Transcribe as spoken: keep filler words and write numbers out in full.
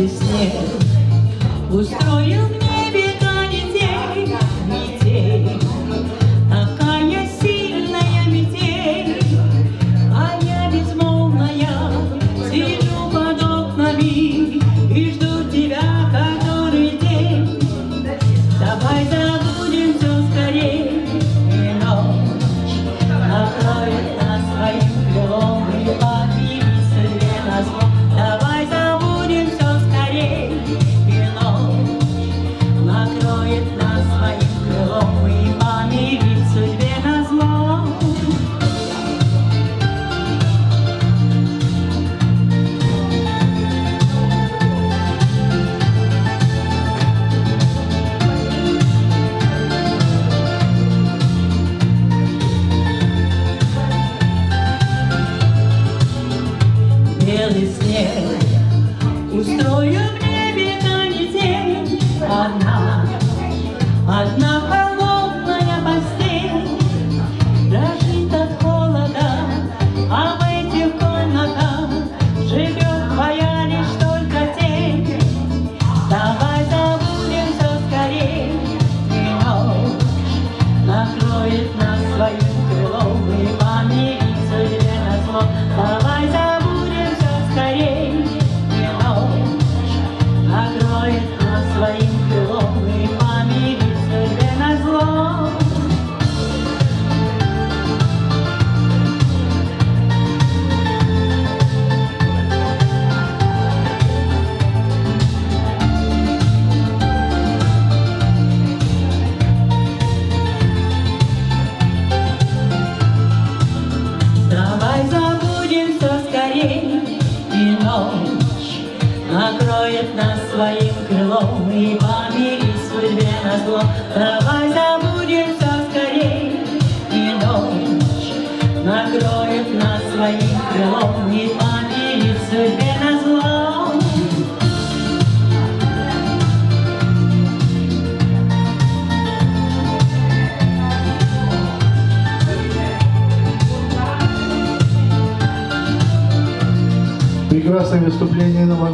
белый снег устроил в небе канитель, метель, такая сильная метель, а я безмолвная сижу под окнами и жду тебя который день. Давай забудем все скорей, и ночь накроет нас своим крылом и помирит судьбе назло. Давай забудем все скорей, и ночь накроет нас своим крылом и помирит судьбе назло. Белый снег устрою в небе канитель, одна, одна холодная постель дрожит от холода, а в этих комнатах живет твоя лишь только тень. Давай забудем все скорей, и ночь накроет нас своим крылом и помирит судьбе назло. Давай забудем скорей, и ночь накроет нас своим крылом и помирит судьбе назло. Давай забудем все скорей, и ночь накроет нас своим крылом и помирит судьбе назло. Давай забудем все скорей, и ночь накроет нас своим крылом и помирит судьбе назло. Прекрасное выступление на